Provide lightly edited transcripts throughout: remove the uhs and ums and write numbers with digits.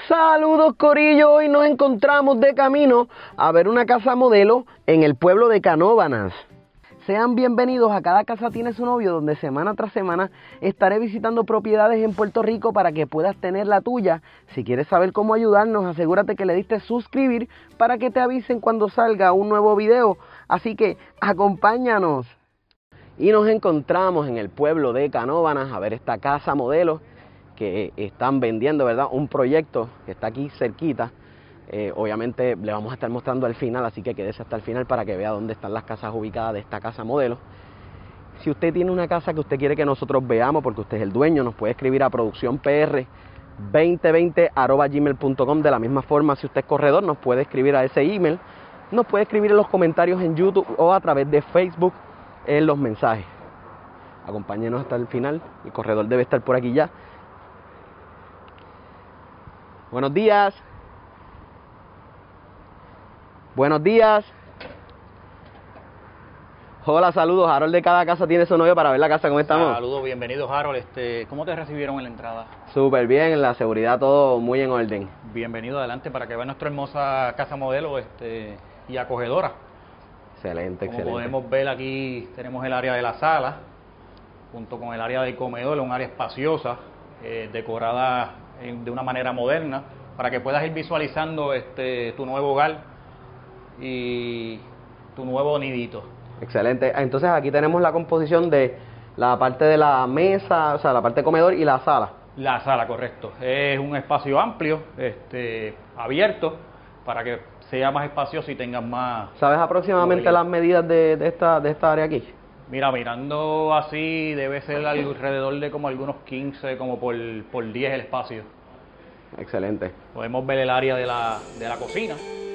Saludos Corillo, hoy nos encontramos de camino a ver una casa modelo en el pueblo de Canóvanas. Sean bienvenidos a Cada Casa Tiene Su Novio, donde semana tras semana estaré visitando propiedades en Puerto Rico para que puedas tener la tuya. Si quieres saber cómo ayudarnos, asegúrate que le diste suscribir para que te avisen cuando salga un nuevo video. Así que acompáñanos. Y nos encontramos en el pueblo de Canóvanas a ver esta casa modelo que están vendiendo, ¿verdad? Un proyecto que está aquí cerquita. Obviamente le vamos a estar mostrando al final, así que quédese hasta el final para que vea dónde están las casas ubicadas de esta casa modelo. Si usted tiene una casa que usted quiere que nosotros veamos, porque usted es el dueño, nos puede escribir a produccionpr2020@gmail.com. De la misma forma, si usted es corredor, nos puede escribir a ese email. Nos puede escribir en los comentarios en YouTube o a través de Facebook en los mensajes. Acompáñenos hasta el final, el corredor debe estar por aquí ya. Buenos días. Buenos días. Hola, saludos. Harold de Cada Casa Tiene Su Novio para ver la casa. ¿Cómo estamos? Saludos, bienvenidos Harold. ¿Cómo te recibieron en la entrada? Súper bien, la seguridad todo muy en orden. Bienvenido adelante para que vean nuestra hermosa casa modelo y acogedora. Excelente, Como excelente. podemos ver aquí tenemos el área de la sala, junto con el área del comedor, un área espaciosa, decorada de una manera moderna, para que puedas ir visualizando tu nuevo hogar y tu nuevo nidito. Excelente. Entonces aquí tenemos la composición de la parte de la mesa, o sea, la parte de comedor y la sala. La sala, correcto. Es un espacio amplio, abierto, para que sea más espacioso y tengas más... ¿Sabes aproximadamente movilidad. las medidas de esta área aquí? Mira, mirando así debe ser alrededor de como algunos 15, como por 10 el espacio. Excelente. Podemos ver el área de la cocina.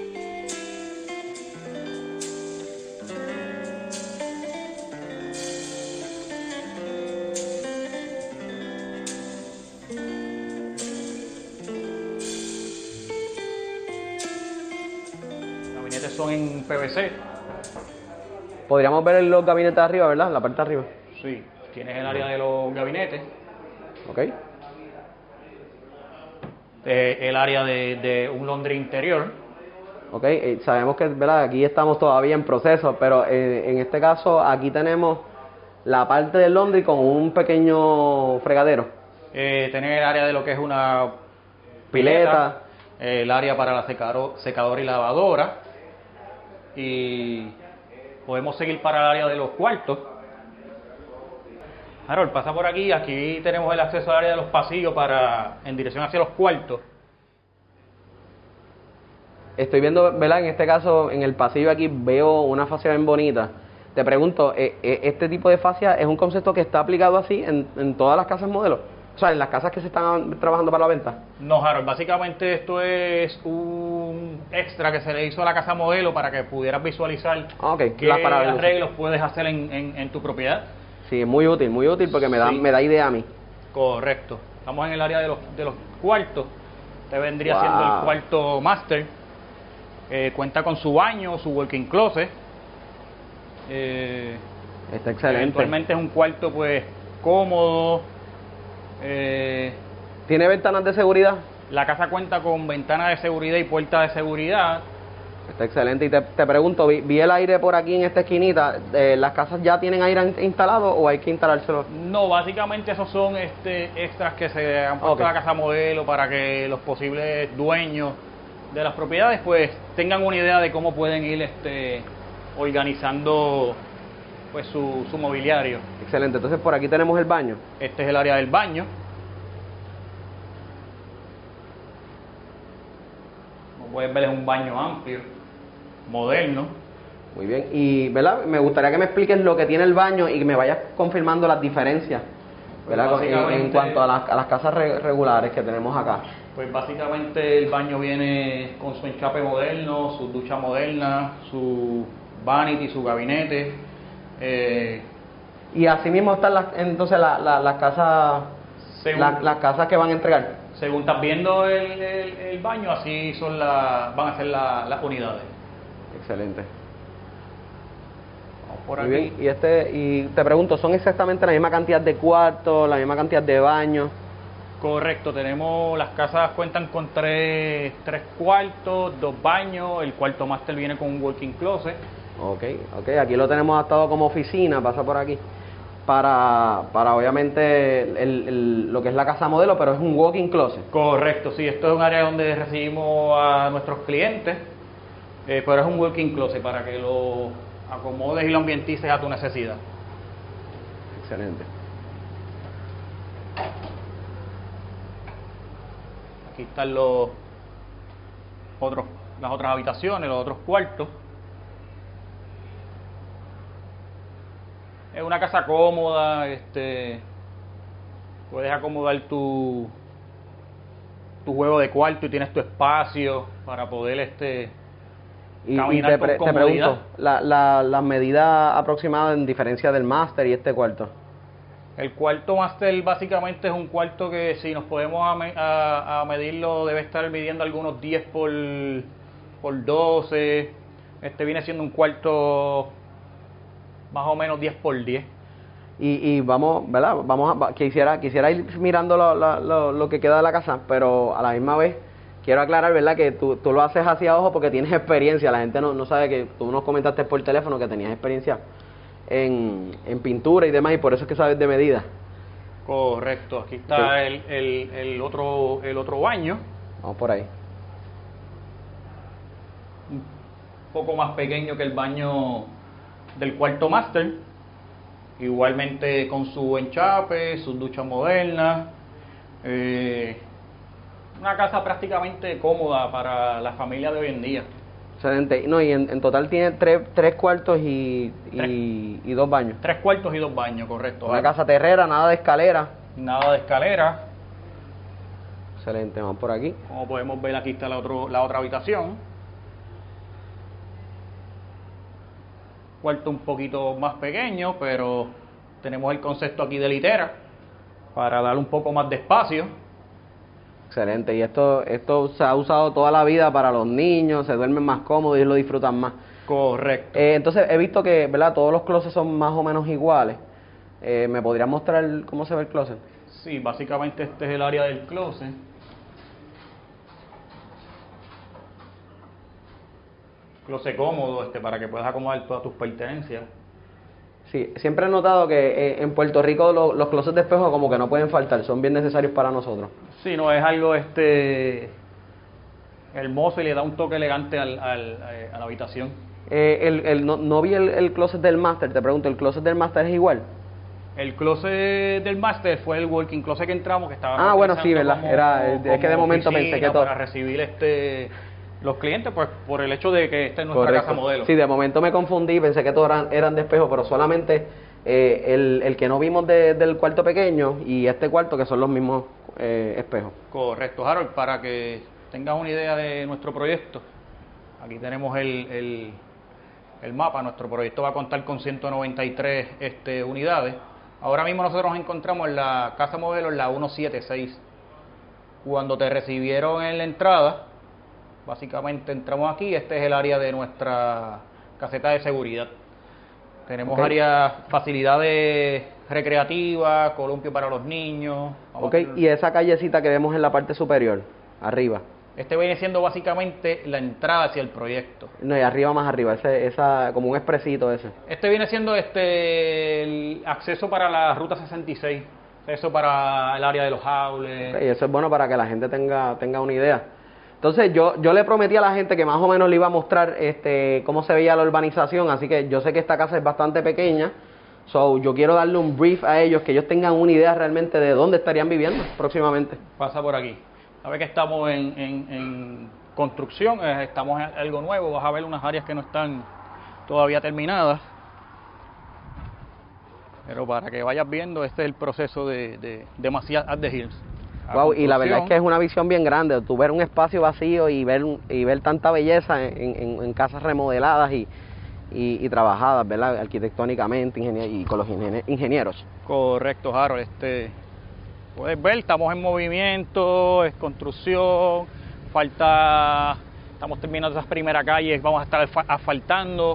Los gabinetes son en PVC. Podríamos ver los gabinetes de arriba, ¿verdad? La parte de arriba. Sí, tienes el área de los gabinetes. Ok. El área de un laundry interior. Ok, sabemos que, ¿verdad? Aquí estamos todavía en proceso, pero en este caso aquí tenemos la parte del laundry con un pequeño fregadero. Tener el área de lo que es una Pileta. el área para la secadora y lavadora. Y podemos seguir para el área de los cuartos. Harold, pasa por aquí. Aquí tenemos el acceso al área de los pasillos en dirección hacia los cuartos. Estoy viendo, ¿verdad? En este caso, en el pasillo aquí veo una fascia bien bonita. Te pregunto, ¿este tipo de fascia es un concepto que está aplicado así en todas las casas modelo? O sea, en las casas que se están trabajando para la venta. No, Harold, básicamente esto es un extra que se le hizo a la casa modelo para que pudieras visualizar Okay, qué arreglos puedes hacer en tu propiedad. Sí, es muy útil porque me da idea a mí. Correcto. Estamos en el área de los cuartos. Este vendría Wow. siendo el cuarto master. Cuenta con su baño, su walk-in closet. Está excelente. Actualmente es un cuarto pues cómodo. ¿Tiene ventanas de seguridad? La casa cuenta con ventana de seguridad y puerta de seguridad. Está excelente. Y te pregunto, vi el aire por aquí en esta esquinita. ¿Las casas ya tienen aire instalado o hay que instalárselo? No, básicamente esos son extras que se han puesto a la casa modelo para que los posibles dueños de las propiedades pues tengan una idea de cómo pueden ir organizando pues su mobiliario. Excelente. Entonces por aquí tenemos el baño. Este es el área del baño. Como pueden ver, es un baño amplio, moderno. Muy bien. Y, ¿verdad? Me gustaría que me expliques lo que tiene el baño y que me vayas confirmando las diferencias, ¿verdad? Pues En cuanto a las casas regulares que tenemos acá. Pues básicamente el baño viene con su enchape moderno, su ducha moderna, su vanity, su gabinete. Y así mismo están entonces las casas, las casas que van a entregar. Según estás viendo el baño, así van a ser las unidades. Excelente. Vamos por Muy aquí. bien. Y te pregunto, ¿son exactamente la misma cantidad de cuartos, la misma cantidad de baños? Correcto, las casas cuentan con tres cuartos, 2 baños, el cuarto máster viene con un walk-in closet. Ok, aquí lo tenemos adaptado como oficina, pasa por aquí, para obviamente lo que es la casa modelo, pero es un walk-in closet. Correcto, sí, esto es un área donde recibimos a nuestros clientes, pero es un walk-in closet para que lo acomodes y lo ambientices a tu necesidad. Excelente. Aquí están las otras habitaciones, los otros cuartos. Es una casa cómoda, puedes acomodar tu juego de cuarto y tienes tu espacio para poder caminar con te comodidad. pregunto, las medidas aproximadas en diferencia del máster y este cuarto. El cuarto máster básicamente es un cuarto que si nos podemos a medirlo debe estar midiendo algunos 10 por 12. Viene siendo un cuarto más o menos 10 por 10. Y vamos, ¿verdad? Quisiera ir mirando lo que queda de la casa, pero a la misma vez quiero aclarar, ¿verdad? Que tú lo haces así a ojo porque tienes experiencia. La gente no sabe que tú nos comentaste por teléfono que tenías experiencia en pintura y demás, y por eso es que sabes de medidas. Correcto, aquí está el otro baño. Vamos por ahí. Un poco más pequeño que el baño del cuarto máster. Igualmente con su enchape, sus duchas modernas. Una casa prácticamente cómoda para la familia de hoy en día. Excelente. No, y en total tiene tres cuartos y 2 baños. 3 cuartos y 2 baños, correcto. Una casa terrera, nada de escalera. Nada de escalera. Excelente, vamos por aquí. Como podemos ver, aquí está la otra habitación. Cuarto un poquito más pequeño, pero tenemos el concepto aquí de litera para darle un poco más de espacio. Excelente, y esto se ha usado toda la vida para los niños, se duermen más cómodos y lo disfrutan más. Correcto. Entonces he visto que, ¿verdad? Todos los closets son más o menos iguales. ¿Me podrías mostrar cómo se ve el closet? Sí, básicamente este es el área del closet. Closet cómodo, para que puedas acomodar todas tus pertenencias. Sí, siempre he notado que en Puerto Rico los closets de espejo como que no pueden faltar, son bien necesarios para nosotros. Sí, no, es algo hermoso y le da un toque elegante a la habitación. No vi el closet del máster, te pregunto, ¿el closet del máster es igual? El closet del máster fue el working closet que entramos, que estaba bueno, sí, ¿verdad? Es que de momento pensé que todo... para recibir los clientes, pues por el hecho de que esta es nuestra Correcto. casa modelo. Sí, de momento me confundí, pensé que todos eran de espejo, pero solamente el que no vimos del cuarto pequeño y este cuarto que son los mismos espejos. Correcto, Harold, para que tengas una idea de nuestro proyecto, aquí tenemos el mapa. Nuestro proyecto va a contar con 193 unidades. Ahora mismo nosotros nos encontramos en la casa modelo en la 176. Cuando te recibieron en la entrada, básicamente entramos aquí. Este es el área de nuestra caseta de seguridad. Tenemos áreas, facilidades recreativas, columpio para los niños. Y esa callecita que vemos en la parte superior, arriba. Viene siendo básicamente la entrada hacia el proyecto. No, y arriba, más arriba, esa como un expresito ese. Viene siendo el acceso para la ruta 66, acceso para el área de los jaules. Y eso es bueno para que la gente tenga una idea. Entonces yo le prometí a la gente que más o menos le iba a mostrar cómo se veía la urbanización, así que yo sé que esta casa es bastante pequeña, yo quiero darle un brief a ellos, que ellos tengan una idea realmente de dónde estarían viviendo próximamente. Pasa por aquí. Sabes que estamos en construcción, estamos en algo nuevo, vas a ver unas áreas que no están todavía terminadas. Pero para que vayas viendo, este es el proceso de Macias at the Hills. Wow, y la verdad es que es una visión bien grande, tú ver un espacio vacío y ver tanta belleza en casas remodeladas y trabajadas, ¿verdad? Arquitectónicamente y con los ingenieros. Correcto, Harold. Puedes ver, estamos en movimiento, es construcción, estamos terminando esas primeras calles, vamos a estar asfaltando,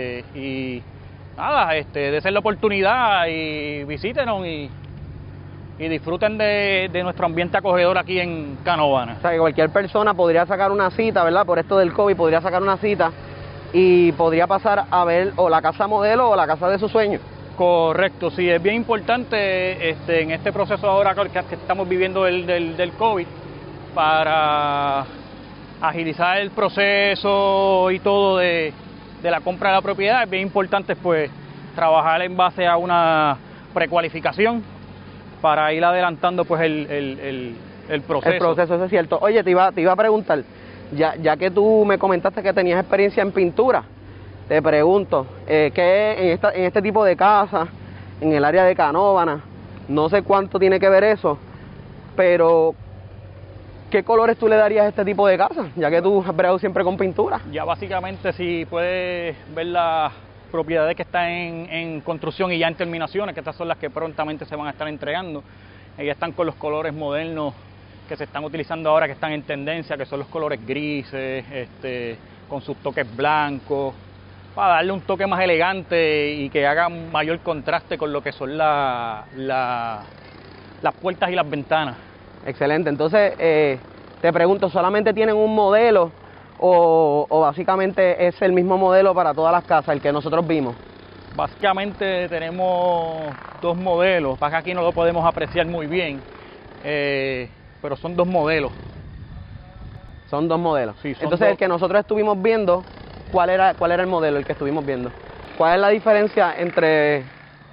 y nada, de ser la oportunidad y visítenos y y disfruten de nuestro ambiente acogedor aquí en Canóvanas. O sea, que cualquier persona podría sacar una cita, ¿verdad? Por esto del COVID, podría sacar una cita y podría pasar a ver o la casa modelo o la casa de sus sueños. Correcto, sí, es bien importante en este proceso ahora que estamos viviendo del COVID, para agilizar el proceso y todo de la compra de la propiedad. Es bien importante pues trabajar en base a una precualificación para ir adelantando pues el proceso. El proceso, eso es cierto. Oye, te iba a preguntar, ya que tú me comentaste que tenías experiencia en pintura, te pregunto, ¿qué en este tipo de casa, en el área de Canóvanas, no sé cuánto tiene que ver eso, pero ¿qué colores tú le darías a este tipo de casa, ya que tú has bregado siempre con pintura? Ya básicamente, si puedes ver las propiedades que están en construcción y ya en terminaciones, que estas son las que prontamente se van a estar entregando, ellas están con los colores modernos que se están utilizando ahora, que están en tendencia, que son los colores grises, con sus toques blancos, para darle un toque más elegante y que haga mayor contraste con lo que son las puertas y las ventanas. Excelente. Entonces, te pregunto, ¿solamente tienen un modelo o básicamente es el mismo modelo para todas las casas, el que nosotros vimos? Básicamente tenemos dos modelos, para que aquí no lo podemos apreciar muy bien, pero son dos modelos. Son dos modelos. Sí, son entonces, dos. el que nosotros estuvimos viendo, ¿cuál era el modelo, el que estuvimos viendo? ¿Cuál es la diferencia entre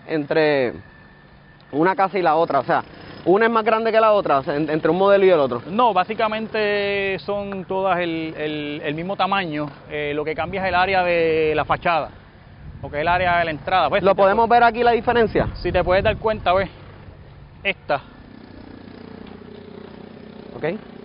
una casa y la otra? O sea, ¿una es más grande que la otra, o sea, entre un modelo y el otro? No, básicamente son todas el mismo tamaño, lo que cambia es el área de la fachada, lo que es el área de la entrada. Pues, ¿Lo podemos ver aquí la diferencia? Si te puedes dar cuenta, ves, esta. Ok.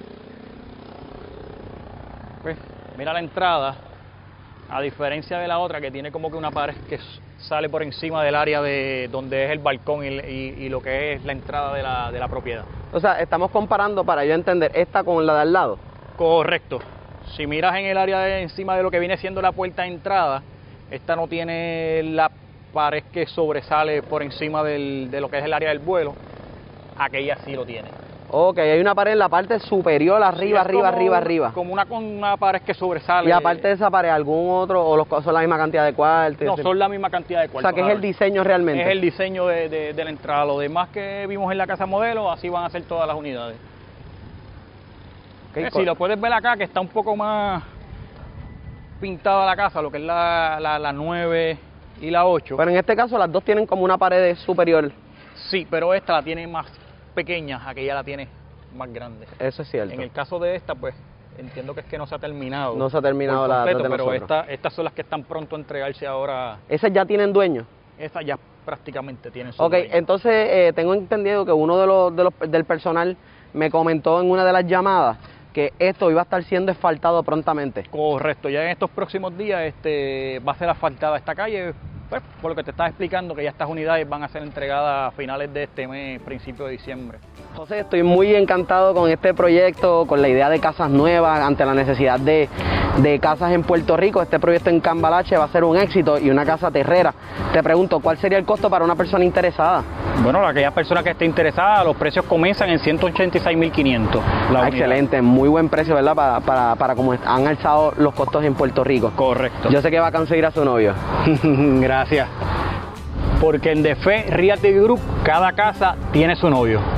Pues, mira la entrada, a diferencia de la otra que tiene como que una pared que sale por encima del área de donde es el balcón y lo que es la entrada de la propiedad. O sea, estamos comparando, para yo entender, esta con la de al lado. Correcto. Si miras en el área de encima de lo que viene siendo la puerta de entrada, esta no tiene la pared que sobresale por encima de lo que es el área del vuelo. Aquella sí lo tiene. Ok, hay una pared en la parte superior, arriba, Sí, arriba. Como una pared que sobresale. Y aparte de esa pared, ¿algún otro o son la misma cantidad de cuartos? No, son la misma cantidad de O cuartos. sea, que es el diseño realmente. Es el diseño de la entrada. Lo demás que vimos en la casa modelo, así van a ser todas las unidades. Okay, Si lo puedes ver acá, que está un poco más pintada la casa, lo que es la 9 y la 8. Pero en este caso las dos tienen como una pared superior. Sí, pero esta la tiene más pequeña, aquella la tiene más grande. Eso es cierto. En el caso de esta, pues, entiendo que es que no se ha terminado. No se ha terminado por la completo, de pero nosotros. estas son las que están pronto a entregarse ahora. ¿Esas ya tienen dueño? Estas ya prácticamente tienen su Ok, dueño. entonces tengo entendido que uno del personal me comentó en una de las llamadas que esto iba a estar siendo asfaltado prontamente. Correcto, ya en estos próximos días va a ser asfaltada esta calle, pues, por lo que te estaba explicando, que ya estas unidades van a ser entregadas a finales de este mes, principio de diciembre. José, estoy muy encantado con este proyecto, con la idea de casas nuevas, ante la necesidad de casas en Puerto Rico. Este proyecto en Cambalache va a ser un éxito y una casa terrera. Te pregunto, ¿cuál sería el costo para una persona interesada? Bueno, aquella persona que esté interesada, los precios comienzan en 186.500. Excelente, muy buen precio, ¿verdad? Para como han alzado los costos en Puerto Rico. Correcto. Yo sé que va a conseguir a su novio. Gracias. Porque en The Fe Realty Group, cada casa tiene su novio.